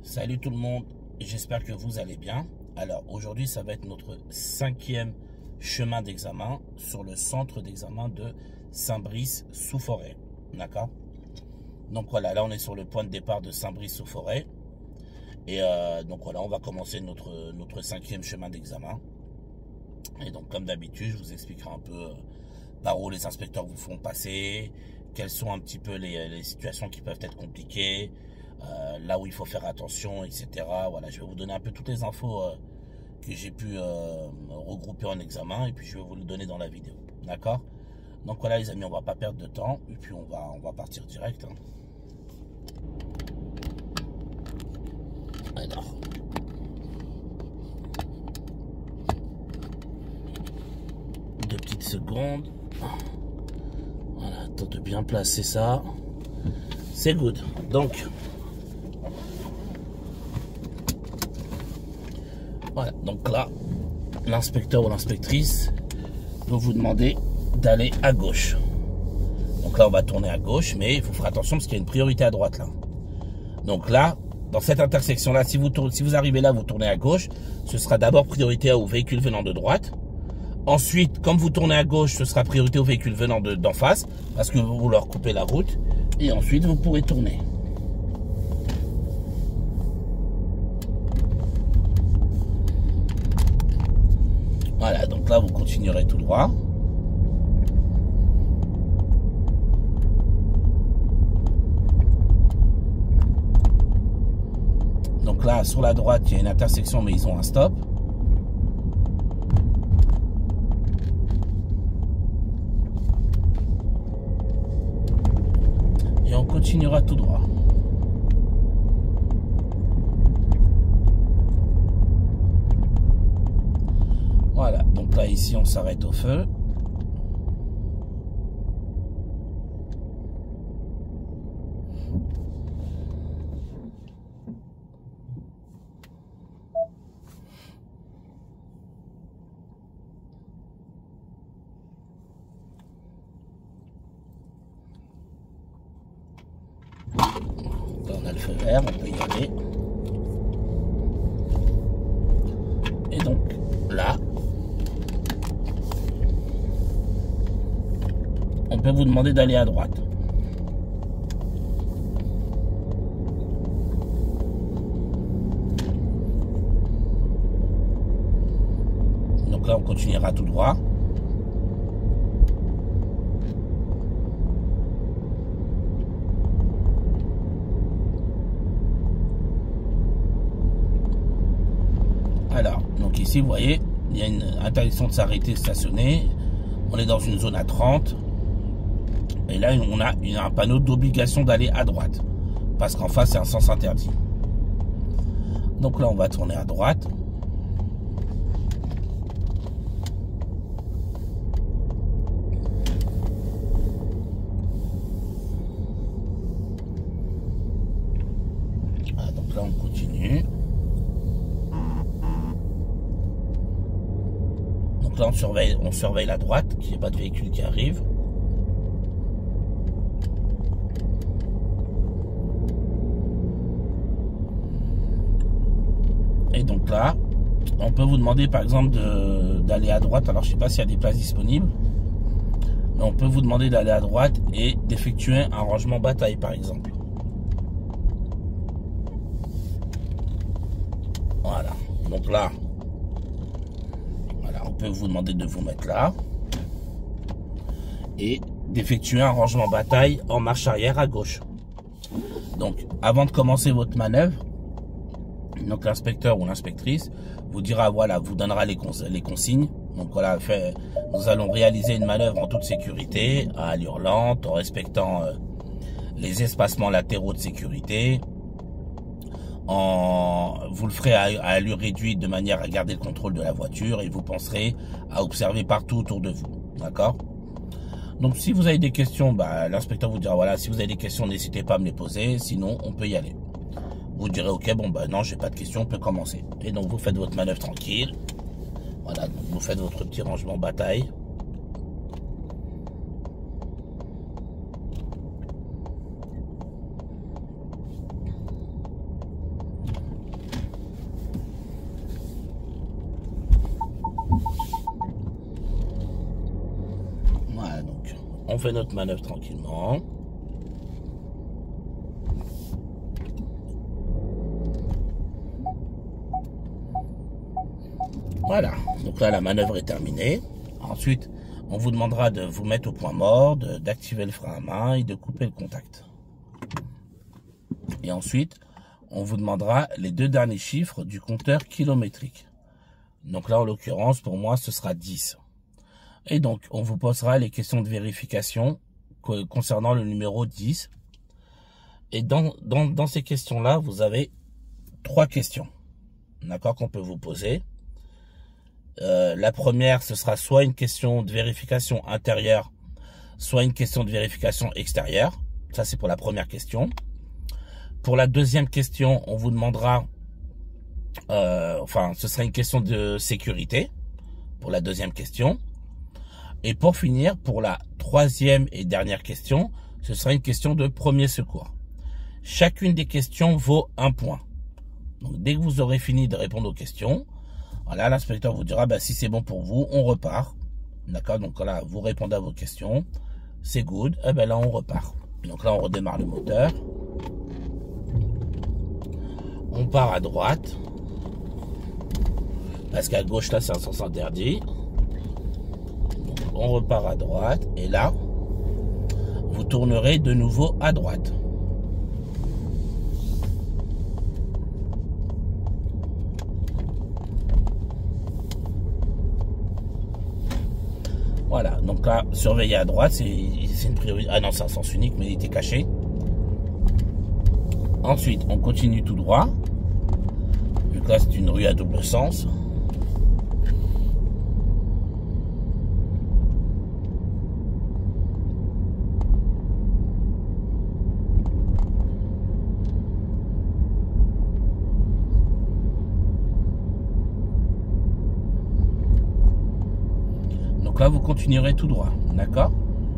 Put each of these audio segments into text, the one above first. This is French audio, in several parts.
Salut tout le monde, j'espère que vous allez bien. Alors aujourd'hui ça va être notre 5e chemin d'examen sur le centre d'examen de Saint-Brice-sous-Forêt. D'accord? Donc voilà, là on est sur le point de départ de Saint-Brice-sous-Forêt. Et donc voilà, on va commencer notre 5e chemin d'examen. Et donc comme d'habitude, je vous expliquerai un peu par où les inspecteurs vous font passer, quelles sont un petit peu les situations qui peuvent être compliquées, là où il faut faire attention, etc. Voilà, je vais vous donner un peu toutes les infos que j'ai pu regrouper en examen et puis je vais vous le donner dans la vidéo. D'accord? Donc voilà les amis, on va pas perdre de temps et puis on va partir direct. Hein. Alors. Deux petites secondes. Voilà, attends de bien placer ça. C'est good. Donc, voilà. Donc là, l'inspecteur ou l'inspectrice va vous demander d'aller à gauche. Donc là, on va tourner à gauche, mais il faut faire attention parce qu'il y a une priorité à droite là. Donc là, dans cette intersection-là, si vous arrivez là, vous tournez à gauche, ce sera d'abord priorité aux véhicules venant de droite. Ensuite, comme vous tournez à gauche, ce sera priorité aux véhicules venant d'en face, parce que vous leur coupez la route. Et ensuite, vous pourrez tourner. Voilà, donc là, vous continuerez tout droit. Donc là, sur la droite, il y a une intersection, mais ils ont un stop. Et on continuera tout droit. Voilà, donc là, ici, on s'arrête au feu. Là, on a le feu vert, on peut y aller. Et donc, là, on peut vous demander d'aller à droite. Donc là, on continuera tout droit. Alors, donc ici, vous voyez, il y a une interdiction de s'arrêter, stationner. On est dans une zone à 30. Et là, on a un panneau d'obligation d'aller à droite. Parce qu'en face, c'est un sens interdit. Donc là, on va tourner à droite. Voilà, donc là, on continue. Donc là, on surveille la droite, qu'il n'y ait pas de véhicule qui arrive. Et donc là, on peut vous demander par exemple d'aller à droite. Alors je ne sais pas s'il y a des places disponibles. Mais on peut vous demander d'aller à droite et d'effectuer un rangement bataille par exemple. Voilà. Donc là, voilà, on peut vous demander de vous mettre là. Et d'effectuer un rangement bataille en marche arrière à gauche. Donc avant de commencer votre manœuvre, donc l'inspecteur ou l'inspectrice vous dira, voilà, vous donnera les consignes. Donc voilà, nous allons réaliser une manœuvre en toute sécurité, à allure lente, en respectant les espacements latéraux de sécurité. Vous le ferez à allure réduite de manière à garder le contrôle de la voiture et vous penserez à observer partout autour de vous. D'accord? Donc si vous avez des questions, l'inspecteur vous dira, voilà, si vous avez des questions, n'hésitez pas à me les poser, sinon on peut y aller. Vous direz, ok, bon, non, j'ai pas de questions, on peut commencer. Et donc, vous faites votre manœuvre tranquille. Voilà, donc vous faites votre petit rangement bataille. On fait notre manœuvre tranquillement. Voilà, donc là la manœuvre est terminée. Ensuite, on vous demandera de vous mettre au point mort, d'activer le frein à main et de couper le contact. Et ensuite, on vous demandera les 2 derniers chiffres du compteur kilométrique. Donc là, en l'occurrence, pour moi, ce sera 10. Et donc, on vous posera les questions de vérification concernant le numéro 10. Et dans ces questions-là, vous avez 3 questions, d'accord, qu'on peut vous poser. La première, ce sera soit une question de vérification intérieure, soit une question de vérification extérieure. Ça, c'est pour la première question. Pour la deuxième question, on vous demandera, ce sera une question de sécurité pour la deuxième question. Et pour finir, pour la troisième et dernière question, ce sera une question de premier secours. Chacune des questions vaut 1 point. Donc, dès que vous aurez fini de répondre aux questions, voilà, l'inspecteur vous dira, si c'est bon pour vous, on repart. D'accord? Donc là, vous répondez à vos questions. C'est good. Et là, on repart. Donc là, on redémarre le moteur. On part à droite. Parce qu'à gauche, là, c'est un sens interdit. Donc, on repart à droite. Et là, vous tournerez de nouveau à droite. Voilà, donc là, surveiller à droite, c'est une priorité. Ah non, c'est un sens unique, mais il était caché. Ensuite, on continue tout droit. Vu que là, c'est une rue à double sens. Donc là, vous continuerez tout droit, d'accord?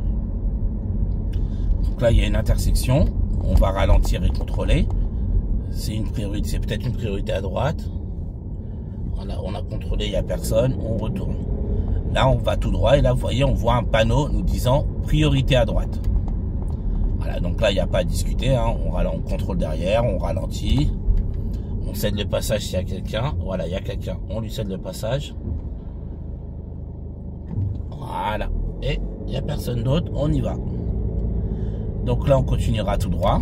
Donc là, il y a une intersection. On va ralentir et contrôler. C'est une priorité, c'est peut-être une priorité à droite. Voilà, on a contrôlé, il n'y a personne. On retourne. Là, on va tout droit et là, vous voyez, on voit un panneau nous disant priorité à droite. Voilà, donc là, il n'y a pas à discuter. Hein. On contrôle derrière, on ralentit. On cède le passage s'il y a quelqu'un. Voilà, il y a quelqu'un. On lui cède le passage. Voilà. Et il n'y a personne d'autre, on y va. Donc là, on continuera tout droit.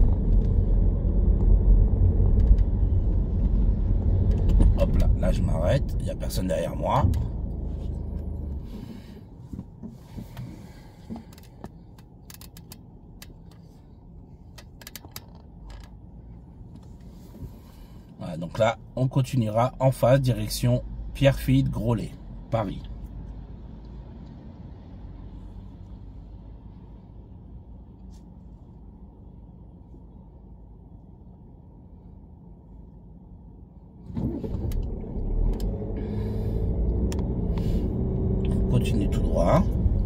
Hop là, là je m'arrête. Il n'y a personne derrière moi. Voilà, donc là, on continuera en face, direction Pierrefitte, Groslay, Paris. Continue tout droit.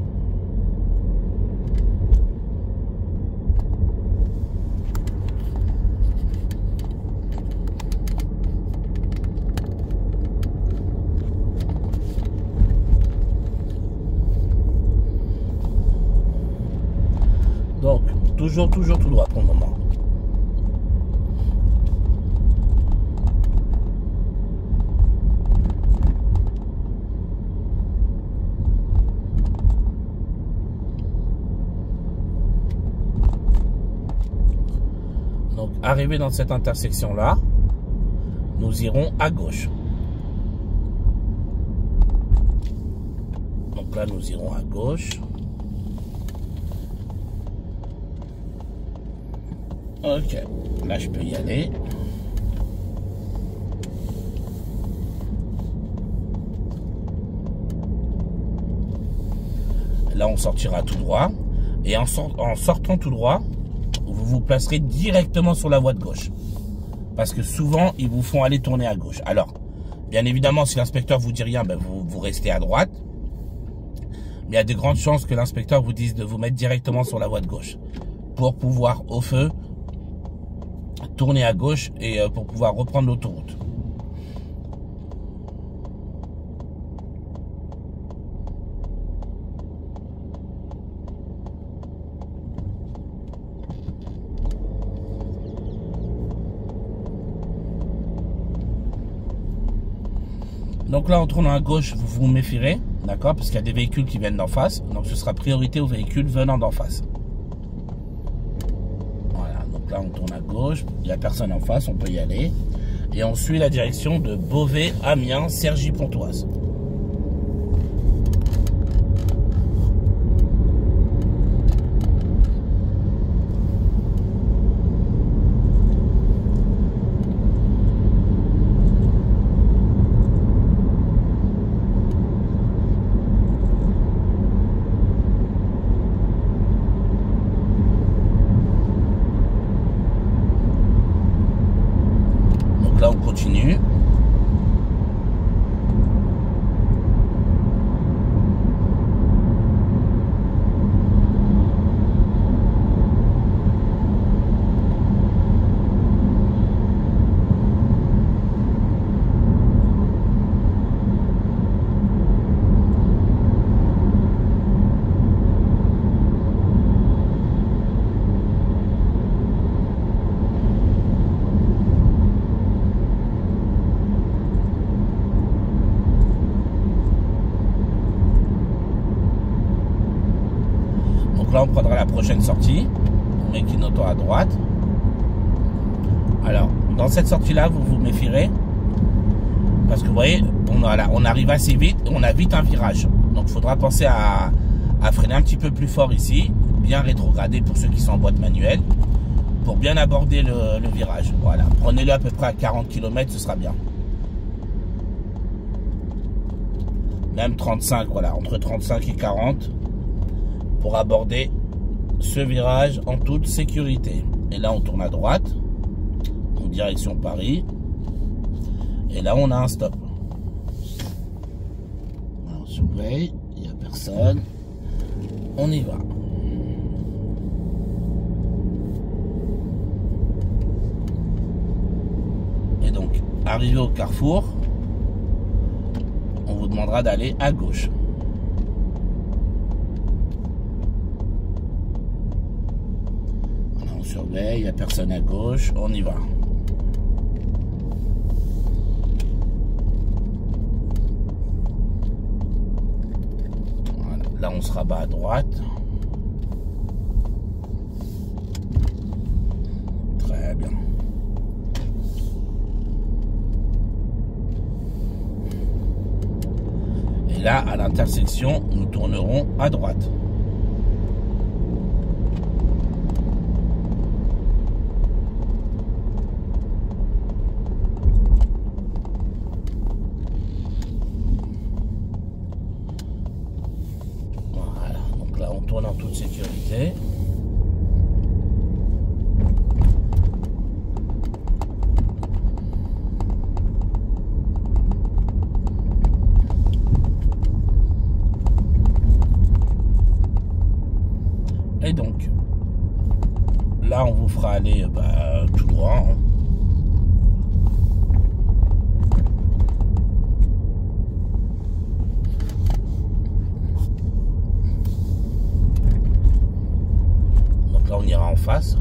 Donc, toujours tout droit pour le moment. Donc, arrivé dans cette intersection-là, nous irons à gauche. Donc là, nous irons à gauche. Ok, là, je peux y aller. Là, on sortira tout droit. Et en sortant tout droit, vous vous placerez directement sur la voie de gauche. Parce que souvent, ils vous font aller tourner à gauche. Alors, bien évidemment, si l'inspecteur vous dit rien, vous restez à droite. Mais il y a de grandes chances que l'inspecteur vous dise de vous mettre directement sur la voie de gauche. Pour pouvoir, au feu, tourner à gauche et pour pouvoir reprendre l'autoroute. Donc là, en tournant à gauche, vous vous méfierez, d'accord, parce qu'il y a des véhicules qui viennent d'en face. Donc ce sera priorité aux véhicules venant d'en face. Voilà, donc là, on tourne à gauche. Il n'y a personne en face, on peut y aller. Et on suit la direction de Beauvais, Amiens, Cergy-Pontoise. Là, on continue. Donc là, on prendra la prochaine sortie. On met clignotant à droite. Alors, dans cette sortie-là, vous vous méfierez. Parce que vous voyez, on arrive assez vite et on a vite un virage. Donc, il faudra penser à freiner un petit peu plus fort ici. Bien rétrograder pour ceux qui sont en boîte manuelle. Pour bien aborder le virage. Voilà. Prenez-le à peu près à 40 km, ce sera bien. Même 35, voilà. Entre 35 et 40. Pour aborder ce virage en toute sécurité. Et là, on tourne à droite, en direction Paris. Et là, on a un stop. On surveille, il n'y a personne. On y va. Et donc, arrivé au carrefour, on vous demandera d'aller à gauche. On surveille, il n'y a personne à gauche, on y va. Voilà. Là, on se rabat à droite. Très bien. Et là, à l'intersection, nous tournerons à droite. On tourne en toute sécurité. Et donc, là, on vous fera aller tout droit. Hein. Là, on ira en face.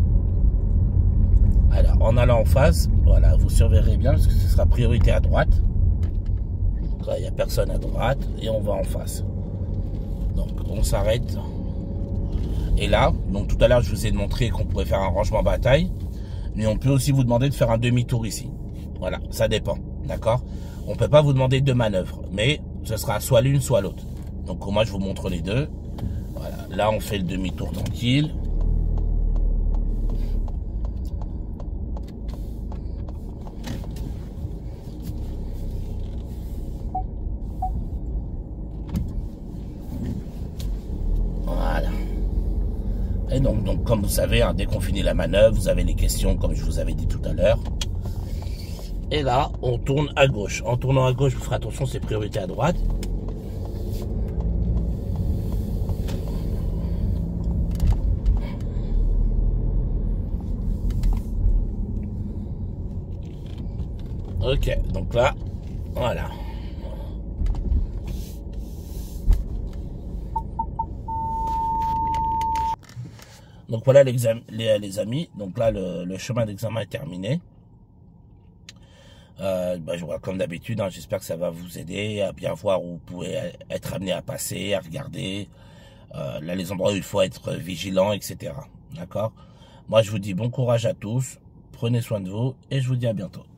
Alors, en allant en face, voilà, vous surveillerez bien parce que ce sera priorité à droite. Donc là, il n'y a personne à droite et on va en face. Donc, on s'arrête. Et là, donc tout à l'heure, je vous ai montré qu'on pouvait faire un rangement bataille. Mais on peut aussi vous demander de faire un demi-tour ici. Voilà, ça dépend. D'accord? On ne peut pas vous demander deux manœuvres. Mais ce sera soit l'une, soit l'autre. Donc, moi, je vous montre les deux. Voilà, là, on fait le demi-tour tranquille. Et donc, comme vous savez, hein, dès qu'on finit la manœuvre, vous avez les questions, comme je vous avais dit tout à l'heure. Et là, on tourne à gauche. En tournant à gauche, vous ferez attention, c'est priorité à droite. Ok, donc là, voilà. Donc voilà les amis, donc là le chemin d'examen est terminé. Comme d'habitude, hein, j'espère que ça va vous aider à bien voir où vous pouvez être amené à passer, à regarder. Là, les endroits où il faut être vigilant, etc. D'accord? Moi, je vous dis bon courage à tous. Prenez soin de vous et je vous dis à bientôt.